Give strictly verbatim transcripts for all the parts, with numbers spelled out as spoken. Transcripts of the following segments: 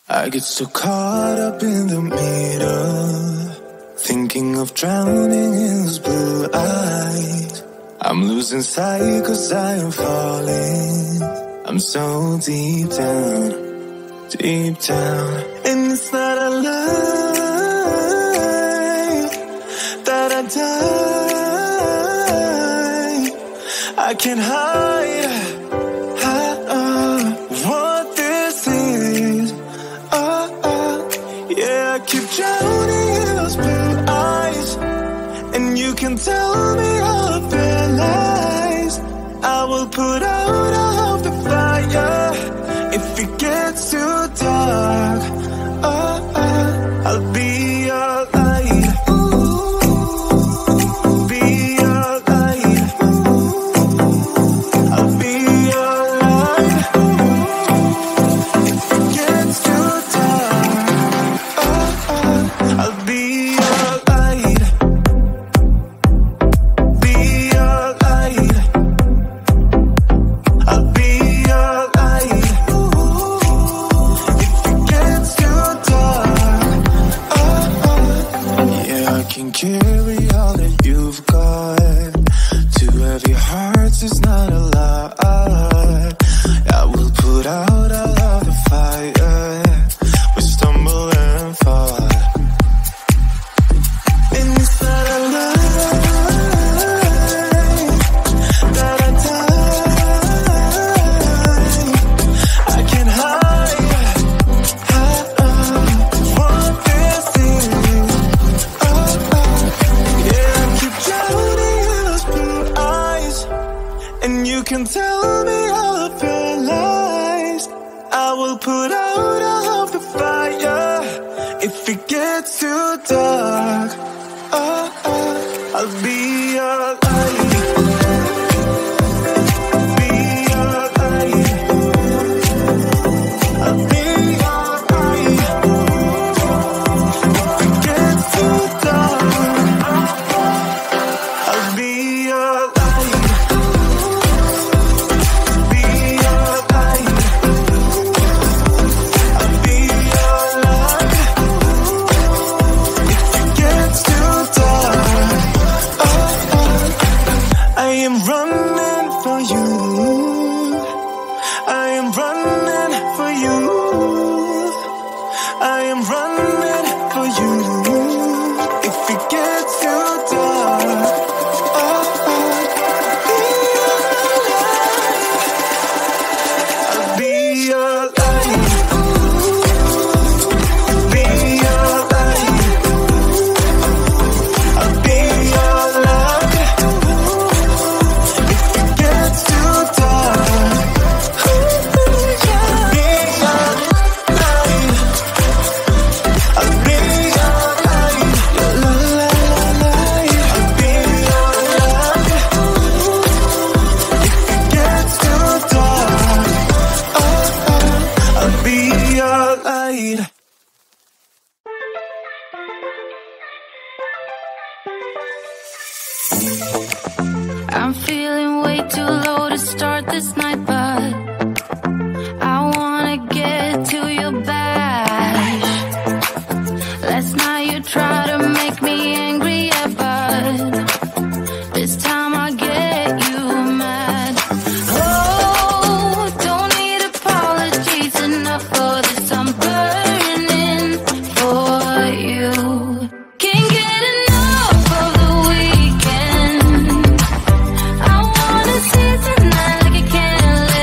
I get so caught up in the middle, thinking of drowning in those blue eyes. I'm losing sight cause I am falling. I'm so deep down, deep down. And it's not a lie that I die. I can't hide, hide uh, what this is. Uh, uh, yeah, I keep drowning in those blue eyes, and you can tell me all of their lies. I will put out all of the fire if it gets too dark. Uh, uh, I'll be your light. Be your light. I'll be your light. If it gets too dark. Uh, uh, I'll be your light. Be your light. I'll be your light. If it gets too dark. Uh, uh. Yeah, I can carry all that you've got. Two heavy hearts is not a lot. I will put out all of the fire. We stumble and fall. And it's not a lie that I die. I can't hide, hide uh, what this is. Uh, uh, yeah, I keep drowning in those blue eyes, and you can tell me all of your lies. I will put out all of the fire if it gets too dark. Uh, uh, I'll be your light. Be your light. I'll be your light. If it gets too dark, I'll be your light. Be your light. I'll be your light. If it gets too dark, oh, oh. I am running for you. I am running for you. I am running for you. If it gets too dark, oh, oh. I'll be your light. Be your light. I'll be your light. If it gets too dark, I'll be your light. I'll be your light. La, la, la, la. I'll be your light. If it gets too dark, oh, oh. I'll be your light. I'm feeling way too low to start this night, but I wanna get to your back. Last night you tried to make me angry, yeah, but this time I get you mad. Oh, don't need apologies, enough for this. I'm burning for you. Can't get enough of the weekend. I wanna seize the night like a candle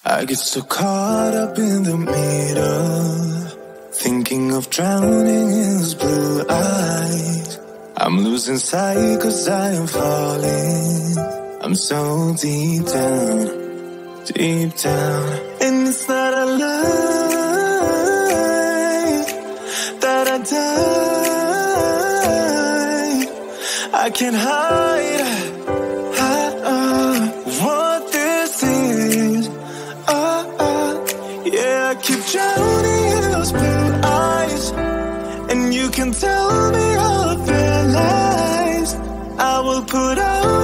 I get so caught up in the middle, thinking of drowning in his blue eyes. I'm losing sight cause I am falling. I'm so deep down, deep down. And it's not a lie that I die. I can't hide, hide uh, what this is. Uh, uh, yeah, I keep drowning in those blue eyes, and you can tell me all of your lies. I will put out